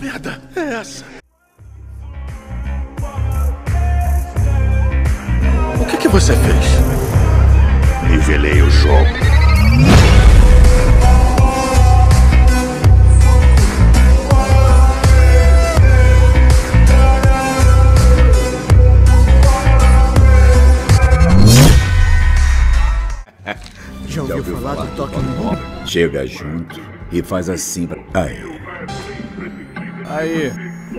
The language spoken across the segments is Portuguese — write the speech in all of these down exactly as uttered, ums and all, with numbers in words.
merda é essa? O que que você fez? Nivelei o jogo. Já ouviu, Já ouviu falar, falar do toque no bom? Chega junto e faz assim pra... Aí. Aí.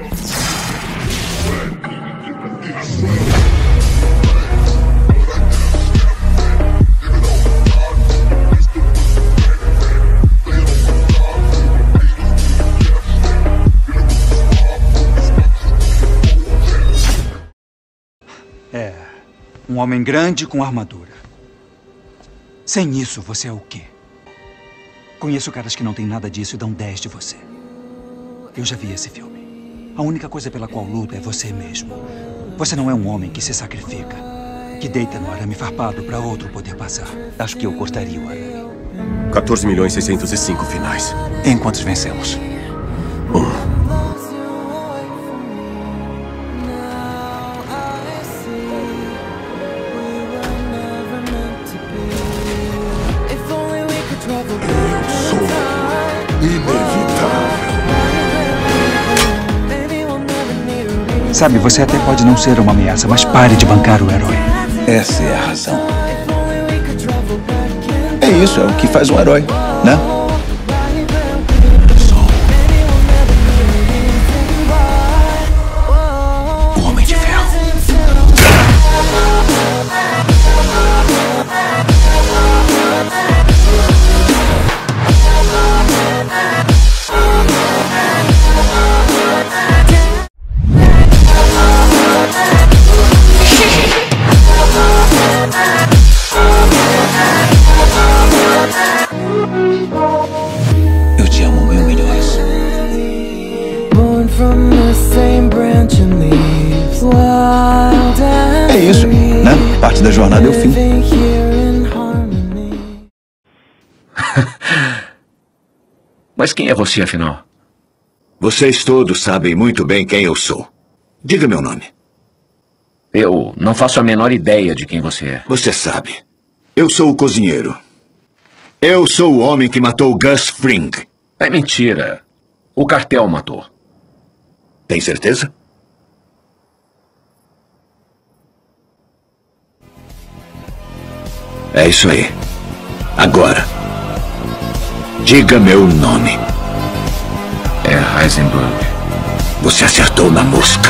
É, um homem grande com armadura. Sem isso, você é o quê? Conheço caras que não têm nada disso e dão dez de você. Eu já vi esse filme. A única coisa pela qual luta é você mesmo. Você não é um homem que se sacrifica, que deita no arame farpado para outro poder passar. Acho que eu cortaria o arame. quatorze milhões seiscentos e cinco finais. Em quantos vencemos? Um. Sabe, você até pode não ser uma ameaça, mas pare de bancar o herói. Essa é a razão. É isso, é o que faz um herói, né? O Homem de Ferro. Eu te amo mil milhões. É isso, né? Parte da jornada é o fim. Mas quem é você, afinal? Vocês todos sabem muito bem quem eu sou. Diga meu nome. Eu não faço a menor ideia de quem você é. Você sabe. Eu sou o cozinheiro. Eu sou o homem que matou Gus Fring. É mentira. O cartel matou. Tem certeza? É isso aí. Agora, diga meu nome. É Heisenberg. Você acertou na mosca.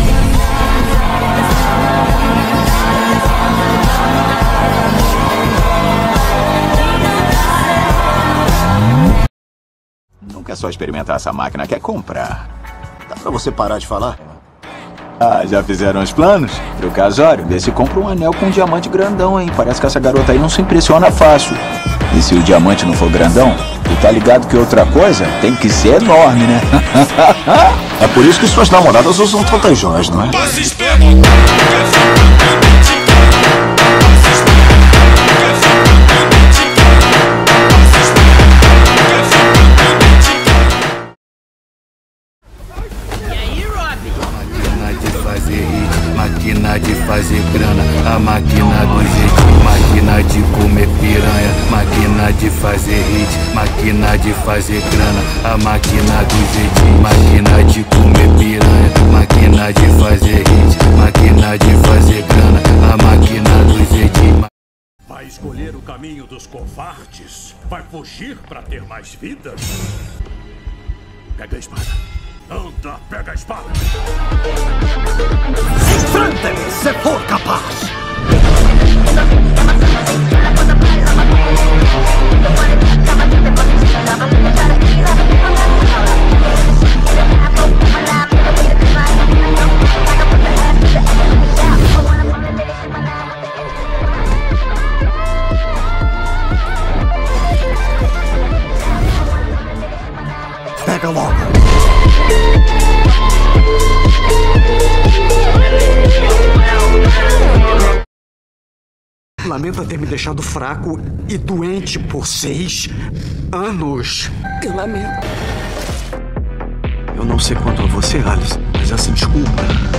Não quer só experimentar essa máquina, quer comprar. Dá pra você parar de falar? Ah, já fizeram os planos? Pro casório, vê se compra um anel com um diamante grandão, hein? Parece que essa garota aí não se impressiona fácil. E se o diamante não for grandão, tu tá ligado que outra coisa tem que ser enorme, né? É por isso que suas namoradas usam tantas joias, não é? Máquina de fazer grana, a máquina do jeitinho, máquina de comer piranha, máquina de fazer hit, máquina de fazer grana, a máquina do jeitinho, máquina de comer piranha, máquina de fazer hit, máquina de fazer grana, a máquina do jeitinho. Vai escolher o caminho dos covardes? Vai fugir para ter mais vida? Pega a espada. Anda, pega a espada. Enfrenta-me, se for capaz. Pega logo. Lamento ter me deixado fraco e doente por seis anos. Eu lamento. Eu não sei quanto a você, Alice, mas essa desculpa...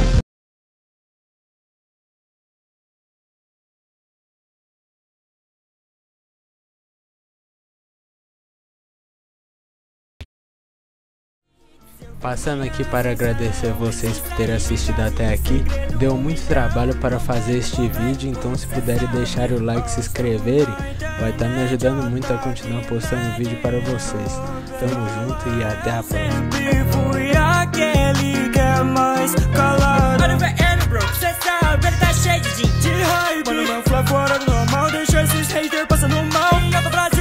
Passando aqui para agradecer a vocês por terem assistido até aqui. Deu muito trabalho para fazer este vídeo, então se puderem deixar o like e se inscreverem, vai estar me ajudando muito a continuar postando vídeo para vocês. Tamo junto e até a próxima. Fui aquele que é mais calado. Olha o V M, bro, cê sabe, ele tá cheio de de hype. Mano, não fala fora do normal, deixa esses haters passando mal. Nada Brasil.